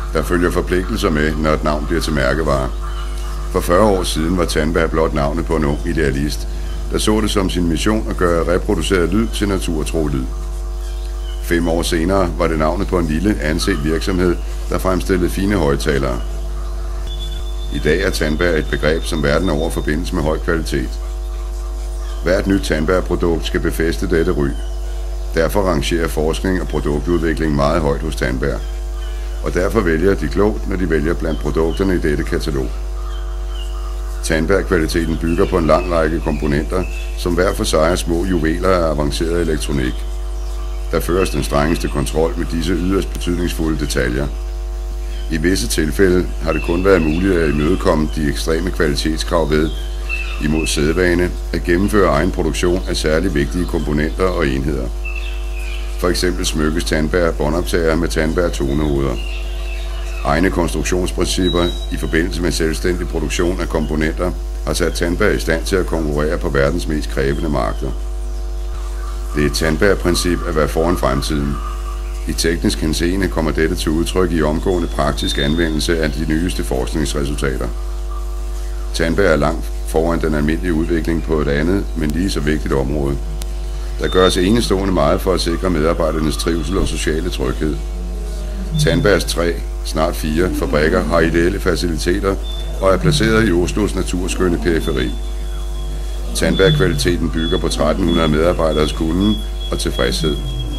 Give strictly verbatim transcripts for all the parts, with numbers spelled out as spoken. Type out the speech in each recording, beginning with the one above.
Der følger forpligtelser med, når et navn bliver til mærkevare. For fyrre år siden var Tandberg blot navnet på en ung idealist, der så det som sin mission at gøre reproduceret lyd til naturtro lyd. Fem år senere var det navnet på en lille, anset virksomhed, der fremstillede fine højttalere. I dag er Tandberg et begreb, som verden over forbindes med høj kvalitet. Hvert nyt Tandberg-produkt skal befæste dette ry. Derfor rangerer forskning og produktudvikling meget højt hos Tandberg. Og derfor vælger de klogt, når de vælger blandt produkterne i dette katalog. Tandberg-kvaliteten bygger på en lang række komponenter, som hver for sig er små juveler af avanceret elektronik. Der føres den strengeste kontrol med disse yderst betydningsfulde detaljer. I visse tilfælde har det kun været muligt at imødekomme de ekstreme kvalitetskrav ved, imod sædvane, at gennemføre egen produktion af særlig vigtige komponenter og enheder. For eksempel smykkes Tandberg båndoptager med Tandberg tonehoveder. Egne konstruktionsprincipper i forbindelse med selvstændig produktion af komponenter har sat Tandberg i stand til at konkurrere på verdens mest krævende markeder. Det er et Tandberg-princip at være foran fremtiden. I teknisk henseende kommer dette til udtryk i omgående praktisk anvendelse af de nyeste forskningsresultater. Tandberg er langt foran den almindelige udvikling på et andet, men lige så vigtigt område. Der gøres enestående meget for at sikre medarbejdernes trivsel og sociale tryghed. Tandbergs tre, snart fire, fabrikker har ideelle faciliteter og er placeret i Oslos naturskønne periferi. Tandberg-kvaliteten bygger på tretten hundrede medarbejderes kunden og tilfredshed.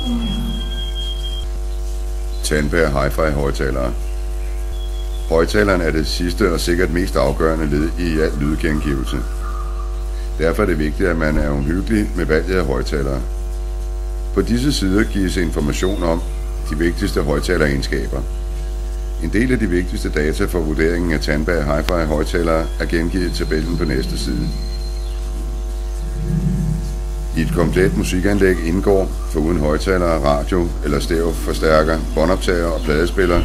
Tandberg Hi-Fi højttalere. Højttaleren er det sidste og sikkert mest afgørende led i al lydgengivelse. Derfor er det vigtigt, at man er omhyggelig med valget af højttalere. På disse sider gives information om de vigtigste højttaleregenskaber. En del af de vigtigste data for vurderingen af Tandberg Hi-Fi højttalere er gengivet i tabellen på næste side. I et komplet musikanlæg indgår, foruden højttalere, radio eller stereoforstærker, båndoptager og pladespiller.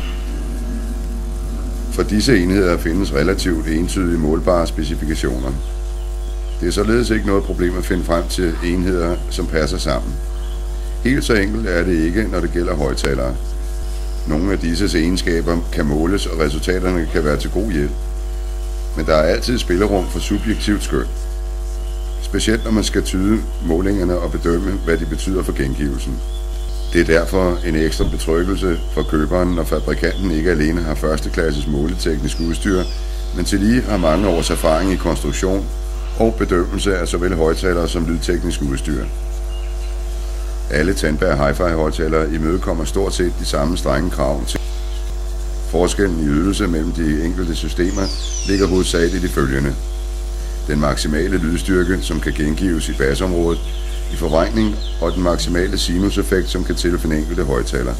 For disse enheder findes relativt entydige målbare specifikationer. Det er således ikke noget problem at finde frem til enheder, som passer sammen. Helt så enkelt er det ikke, når det gælder højttalere. Nogle af disses egenskaber kan måles, og resultaterne kan være til god hjælp. Men der er altid spillerum for subjektivt skøn. Specielt når man skal tyde målingerne og bedømme, hvad de betyder for gengivelsen. Det er derfor en ekstra betryggelse for køberen, når fabrikanten ikke alene har førsteklasses måleteknisk udstyr, men tillige har mange års erfaring i konstruktion og bedømmelse af såvel højttalere som lydteknisk udstyr. Alle Tandberg Hi-Fi højttalere imødekommer stort set de samme strenge krav til. Forskellen i ydelse mellem de enkelte systemer ligger hovedsageligt i følgende. Den maksimale lydstyrke, som kan gengives i basområdet, i forvrængning og den maksimale sinuseffekt, som kan tilfælde enkelte højttaler.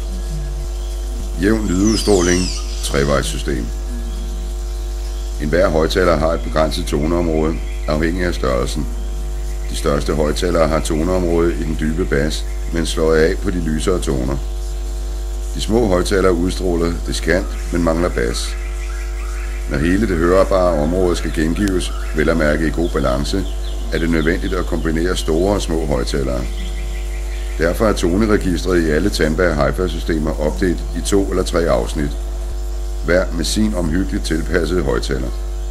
Jævn lydudstråling, trevejssystem. Enhver højttaler har et begrænset toneområde, afhængig af størrelsen. De største højttalere har toneområde i den dybe bas, men slår af på de lysere toner. De små højttalere udstråler diskant, men mangler bas. Når hele det hørbare område skal gengives, vel at mærke i god balance, er det nødvendigt at kombinere store og små højttalere. Derfor er toneregistret i alle Tandberg Hi-Fi-systemer opdelt i to eller tre afsnit, hver med sin omhyggeligt tilpassede højttaler.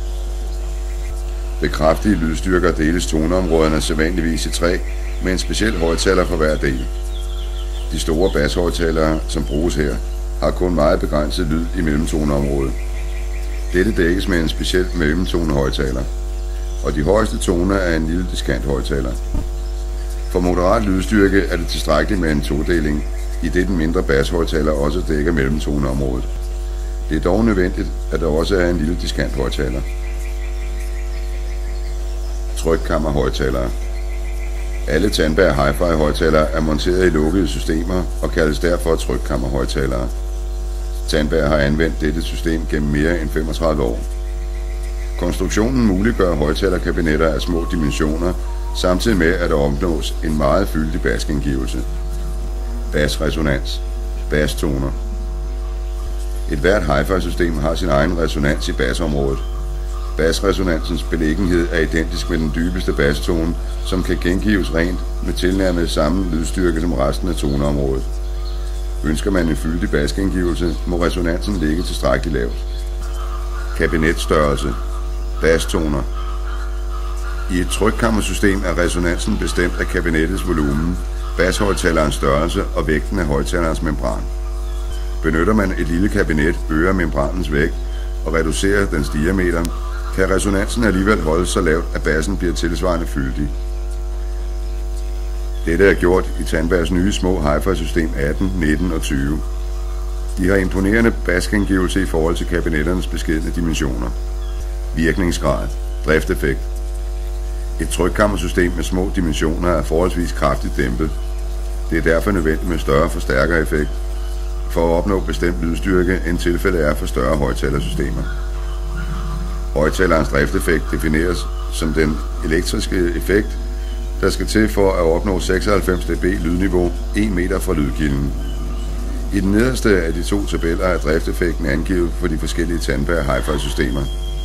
Ved kraftige lydstyrker deles toneområderne sædvanligvis i tre, med en speciel højttaler for hver del. De store bashøjttalere, som bruges her, har kun meget begrænset lyd i mellemtoneområdet. Dette dækkes med en speciel mellemtonehøjttaler, og de højeste toner er en lille diskant højttaler. For moderat lydstyrke er det tilstrækkeligt med en todeling, i det den mindre bashøjttaler også dækker mellemtoneområdet. Det er dog nødvendigt, at der også er en lille diskant højttaler. Trykkammerhøjttalere. Alle Tandberg Hi-Fi højttalere er monteret i lukkede systemer og kaldes derfor trykkammerhøjttalere. Tandberg har anvendt dette system gennem mere end femogtredive år. Konstruktionen muliggør højttalerkabinetter af små dimensioner, samtidig med at der opnås en meget fyldig basgengivelse. Basresonans. Bastoner. Et hvert Hi-Fi-system har sin egen resonans i basområdet. Basresonansens beliggenhed er identisk med den dybeste bastone, som kan gengives rent med tilnærmet samme lydstyrke som resten af toneområdet. Ønsker man en fyldig basgengivelse, må resonansen ligge tilstrækkeligt lavt. Kabinetstørrelse. Basstoner. I et trykkammersystem er resonansen bestemt af kabinettets volumen, bashøjtalerens størrelse og vægten af højtalerens membran. Benytter man et lille kabinet, øger membranens vægt og reducerer dens diameter, kan resonansen alligevel holde så lavt, at bassen bliver tilsvarende fyldig. Dette er gjort i Tandbergs nye små hi-fi-system atten, nitten og tyve. De har imponerende basgengivelse i forhold til kabinetternes beskedne dimensioner. Virkningsgrad. Drifteffekt. Et trykkammersystem med små dimensioner er forholdsvis kraftigt dæmpet. Det er derfor nødvendigt med større forstærkereffekt for at opnå bestemt lydstyrke, end tilfældet er for større højttalersystemer. Højttalerens drifteffekt defineres som den elektriske effekt, der skal til for at opnå seksoghalvfems dB lydniveau en meter fra lydkilden. I den nederste af de to tabeller er drifteffekten angivet for de forskellige Tandberg hi-fi-systemer.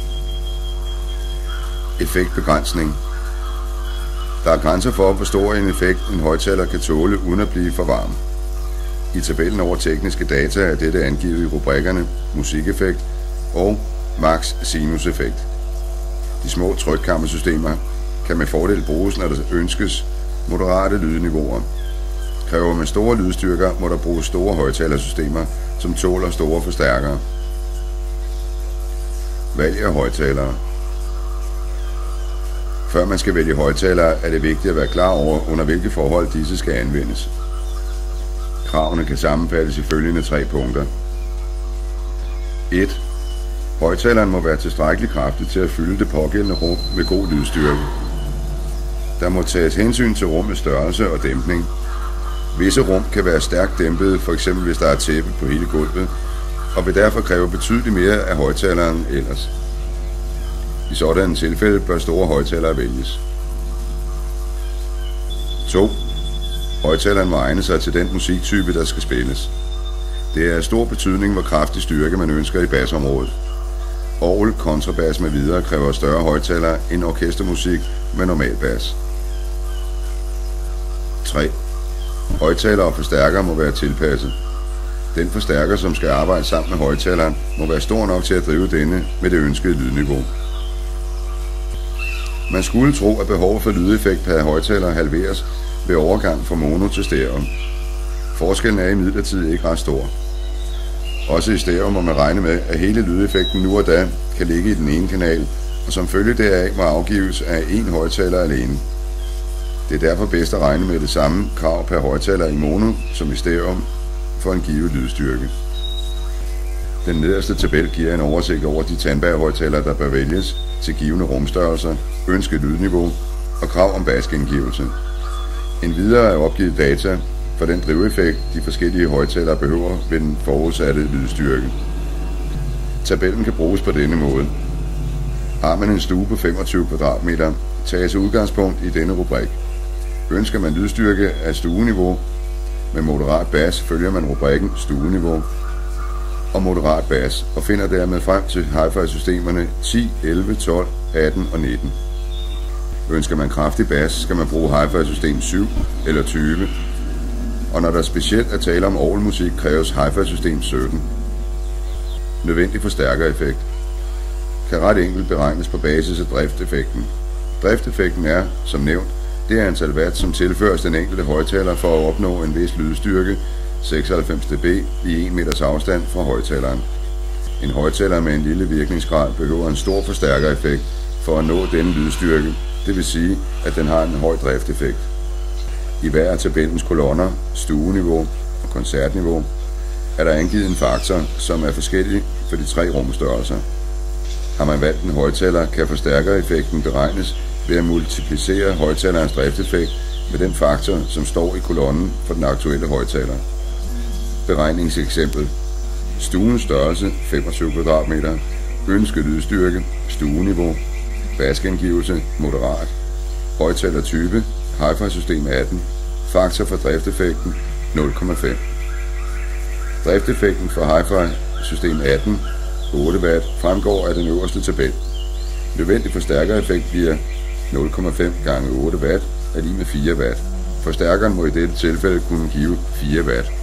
Effektbegrænsning. Der er grænser for, hvor stor en effekt en højttaler kan tåle uden at blive for varm. I tabellen over tekniske data er dette angivet i rubrikkerne musikeffekt og max sinuseffekt. De små trykkammersystemer kan med fordel bruges, når der ønskes moderate lydniveauer. Kræver man store lydstyrker, må der bruges store højttalersystemer, som tåler store forstærkere. Valg af højttalere. Før man skal vælge højttalere, er det vigtigt at være klar over, under hvilke forhold disse skal anvendes. Kravene kan sammenfattes i følgende tre punkter. et. Højttaleren må være tilstrækkeligt kraftig til at fylde det pågældende rum med god lydstyrke. Der må tages hensyn til rummets størrelse og dæmpning. Visse rum kan være stærkt dæmpede, f.eks. hvis der er tæppe på hele gulvet, og vil derfor kræve betydeligt mere af højttaleren ellers. I sådanne tilfælde bør store højttalere vælges. to. Højttaleren må egne sig til den musiktype, der skal spilles. Det er af stor betydning, hvor kraftig styrke man ønsker i basområdet. Orgel, kontrabas med videre kræver større højttalere end orkestermusik med normal bas. tre. Højttaler og forstærker må være tilpasset. Den forstærker, som skal arbejde sammen med højttaleren, må være stor nok til at drive denne med det ønskede lydniveau. Man skulle tro, at behovet for lydeffekt per højttaler halveres ved overgang fra mono til stereo. Forskellen er imidlertid ikke ret stor. Også i stereo må man regne med, at hele lydeffekten nu og da kan ligge i den ene kanal, og som følge deraf må afgives af én højttaler alene. Det er derfor bedst at regne med det samme krav per højttaler i mono som i stereo for en givet lydstyrke. Den nederste tabel giver en oversigt over de Tandberg-højttalere, der bør vælges til givende rumstørrelser, ønsket lydniveau og krav om basgengivelse. Endvidere er opgivet data for den driveffekt, de forskellige højttalere behøver ved den forudsatte lydstyrke. Tabellen kan bruges på denne måde. Har man en stue på femogtyve kvadratmeter, tages udgangspunkt i denne rubrik. Ønsker man lydstyrke af stueniveau med moderat bas, følger man rubrikken stueniveau og moderat bas og finder dermed frem til hi-fi-systemerne ti, elleve, tolv, atten og nitten. Ønsker man kraftig bas, skal man bruge hi-fi-system syv eller tyve, og når der specielt er tale om orgelmusik, kræves hi-fi-system sytten. Nødvendig forstærkereffekt kan ret enkelt beregnes på basis af drifteffekten. Drifteffekten er, som nævnt, det antal watt, som tilføres den enkelte højttaler for at opnå en vis lydstyrke, seksoghalvfems dB i en meters afstand fra højttaleren. En højttaler med en lille virkningsgrad behøver en stor forstærkereffekt for at nå denne lydstyrke, det vil sige, at den har en høj drifteffekt. I hver af tabellens kolonner, stueniveau og koncertniveau, er der angivet en faktor, som er forskellig for de tre rumstørrelser. Har man valgt en højttaler, kan forstærkereffekten beregnes ved at multiplicere højttalerens drifteffekt med den faktor, som står i kolonnen for den aktuelle højttaler. Beregningseksempel. Stuens størrelse femogtyve kvadratmeter, ønsket lydstyrke, stueniveau, basgengivelse moderat, højttalertype, hi-fi-system atten, faktor for drifteffekten nul komma fem. Drifteffekten for hi-fi-system atten, otte watt, fremgår af den øverste tabel. Nødvendig forstærkereffekt bliver nul komma fem gange otte watt er lig med fire watt. Forstærkeren må i dette tilfælde kunne give fire watt.